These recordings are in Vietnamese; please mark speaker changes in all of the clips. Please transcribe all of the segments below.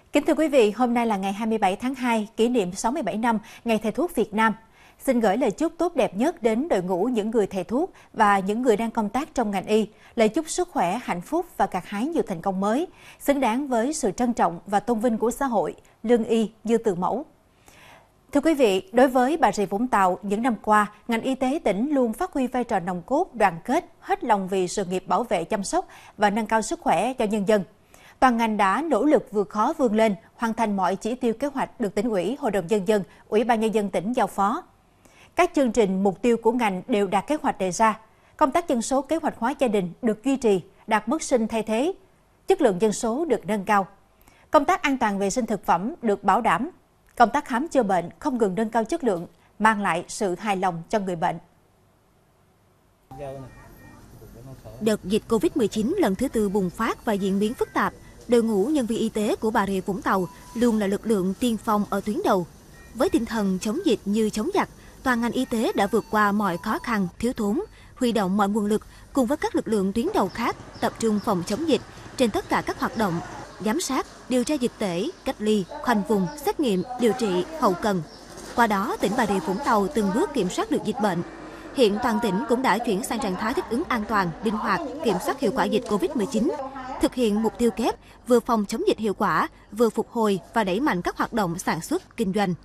Speaker 1: Kính thưa quý vị, hôm nay là ngày 27 tháng 2, kỷ niệm 67 năm Ngày Thầy thuốc Việt Nam. Xin gửi lời chúc tốt đẹp nhất đến đội ngũ những người thầy thuốc và những người đang công tác trong ngành y, lời chúc sức khỏe, hạnh phúc và gặt hái nhiều thành công mới, xứng đáng với sự trân trọng và tôn vinh của xã hội, lương y như từ mẫu. Thưa quý vị, đối với Bà Rịa Vũng Tàu, những năm qua, ngành y tế tỉnh luôn phát huy vai trò nòng cốt, đoàn kết, hết lòng vì sự nghiệp bảo vệ, chăm sóc và nâng cao sức khỏe cho nhân dân. Toàn ngành đã nỗ lực vượt khó vươn lên, hoàn thành mọi chỉ tiêu kế hoạch được Tỉnh ủy, Hội đồng Nhân dân, Ủy ban Nhân dân tỉnh giao phó. Các chương trình, mục tiêu của ngành đều đạt kế hoạch đề ra. Công tác dân số kế hoạch hóa gia đình được duy trì, đạt mức sinh thay thế. Chất lượng dân số được nâng cao. Công tác an toàn vệ sinh thực phẩm được bảo đảm. Công tác khám chữa bệnh không ngừng nâng cao chất lượng, mang lại sự hài lòng cho người bệnh.
Speaker 2: Đợt dịch Covid-19 lần thứ tư bùng phát và diễn biến phức tạp, đội ngũ nhân viên y tế của Bà Rịa Vũng Tàu luôn là lực lượng tiên phong ở tuyến đầu. Với tinh thần chống dịch như chống giặc, toàn ngành y tế đã vượt qua mọi khó khăn, thiếu thốn, huy động mọi nguồn lực cùng với các lực lượng tuyến đầu khác tập trung phòng chống dịch trên tất cả các hoạt động, giám sát, điều tra dịch tễ, cách ly, khoanh vùng, xét nghiệm, điều trị, hậu cần. Qua đó, tỉnh Bà Rịa Vũng Tàu từng bước kiểm soát được dịch bệnh. Hiện toàn tỉnh cũng đã chuyển sang trạng thái thích ứng an toàn, linh hoạt, kiểm soát hiệu quả dịch Covid-19, thực hiện mục tiêu kép vừa phòng chống dịch hiệu quả, vừa phục hồi và đẩy mạnh các hoạt động sản xuất, kinh doanh.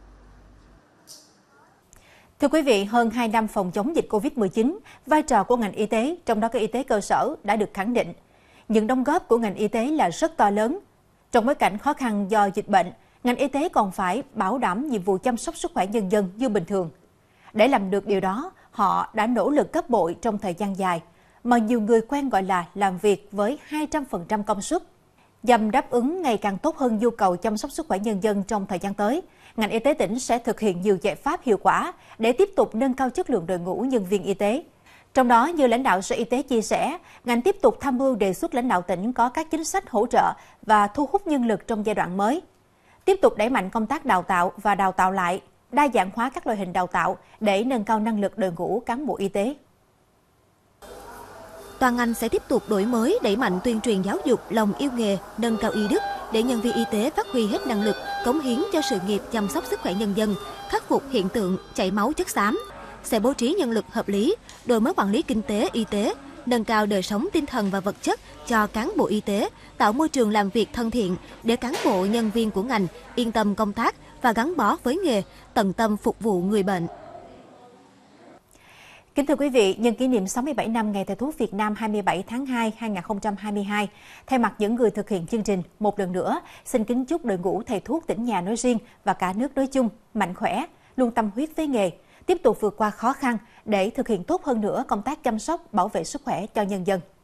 Speaker 1: Thưa quý vị, hơn 2 năm phòng chống dịch Covid-19, vai trò của ngành y tế, trong đó có y tế cơ sở, đã được khẳng định. Những đóng góp của ngành y tế là rất to lớn. Trong bối cảnh khó khăn do dịch bệnh, ngành y tế còn phải bảo đảm nhiệm vụ chăm sóc sức khỏe nhân dân như bình thường. Để làm được điều đó, họ đã nỗ lực gấp bội trong thời gian dài, mà nhiều người quen gọi là làm việc với 200% công suất. Nhằm đáp ứng ngày càng tốt hơn nhu cầu chăm sóc sức khỏe nhân dân trong thời gian tới, ngành y tế tỉnh sẽ thực hiện nhiều giải pháp hiệu quả để tiếp tục nâng cao chất lượng đội ngũ nhân viên y tế. Trong đó, như lãnh đạo Sở Y tế chia sẻ, ngành tiếp tục tham mưu đề xuất lãnh đạo tỉnh có các chính sách hỗ trợ và thu hút nhân lực trong giai đoạn mới. Tiếp tục đẩy mạnh công tác đào tạo và đào tạo lại, đa dạng hóa các loại hình đào tạo để nâng cao năng lực đội ngũ cán bộ y tế.
Speaker 2: Toàn ngành sẽ tiếp tục đổi mới, đẩy mạnh tuyên truyền giáo dục, lòng yêu nghề, nâng cao y đức để nhân viên y tế phát huy hết năng lực, cống hiến cho sự nghiệp chăm sóc sức khỏe nhân dân, khắc phục hiện tượng chảy máu chất xám. Sẽ bố trí nhân lực hợp lý, đổi mới quản lý kinh tế, y tế, nâng cao đời sống tinh thần và vật chất cho cán bộ y tế, tạo môi trường làm việc thân thiện để cán bộ nhân viên của ngành yên tâm công tác và gắn bó với nghề, tận tâm phục vụ người bệnh.
Speaker 1: Kính thưa quý vị, nhân kỷ niệm 67 năm Ngày Thầy thuốc Việt Nam 27 tháng 2, 2022, thay mặt những người thực hiện chương trình, một lần nữa, xin kính chúc đội ngũ thầy thuốc tỉnh nhà nói riêng và cả nước nói chung mạnh khỏe, luôn tâm huyết với nghề, tiếp tục vượt qua khó khăn để thực hiện tốt hơn nữa công tác chăm sóc, bảo vệ sức khỏe cho nhân dân.